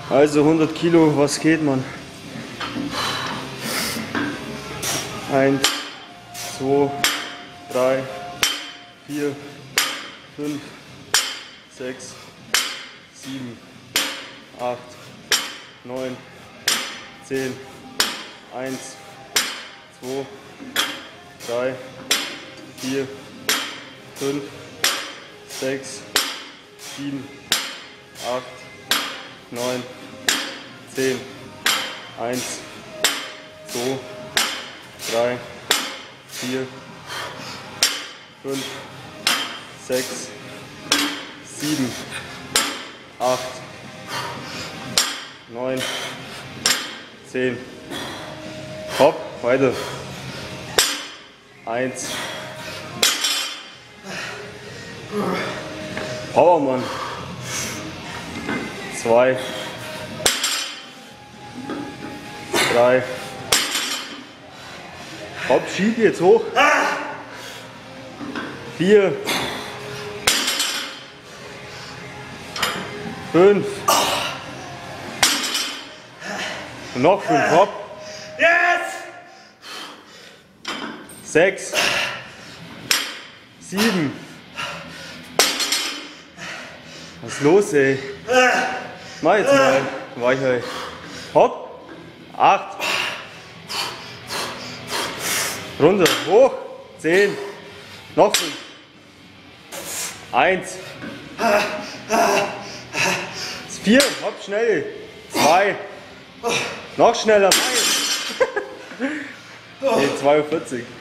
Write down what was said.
Also 100 Kilo, was geht, man? 1, 2, 3, 4, 5, 6, 7, 8, 9, 10, 1, 2, 3, 4, 5, 6, 7, 8, 9, 10, 1, 2, 3, 4, 5, 6, 7, 8, 9, 10. Hopp, weiter. 1. Power, Mann. 2. 3. Hopp, schieb jetzt hoch. 4. 5. Und noch 5. Hopp. Yes! 6. 7. Was ist los, ey? Mach jetzt mal. Weichei. Hopp. 8. Runter. Hoch. 10. Noch 5. 1. 4. Hopp, schnell. 2. Noch schneller. Nee, 42.